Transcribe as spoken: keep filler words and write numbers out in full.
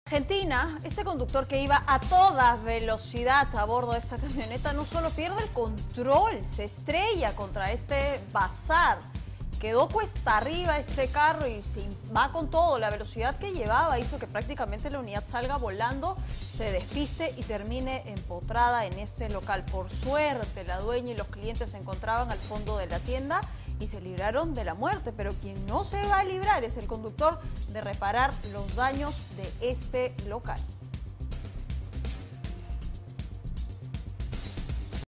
Argentina, este conductor que iba a toda velocidad a bordo de esta camioneta no solo pierde el control, se estrella contra este bazar. Quedó cuesta arriba este carro y se va con todo. La velocidad que llevaba hizo que prácticamente la unidad salga volando, se despiste y termine empotrada en ese local. Por suerte, la dueña y los clientes se encontraban al fondo de la tienda y se libraron de la muerte, pero quien no se va a librar es el conductor de reparar los daños de este local.